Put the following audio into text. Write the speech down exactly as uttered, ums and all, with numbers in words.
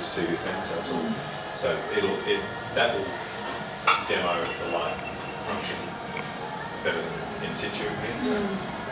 to this end, so it's all, so it'll, it, that will demo the light function better than in situ here. So.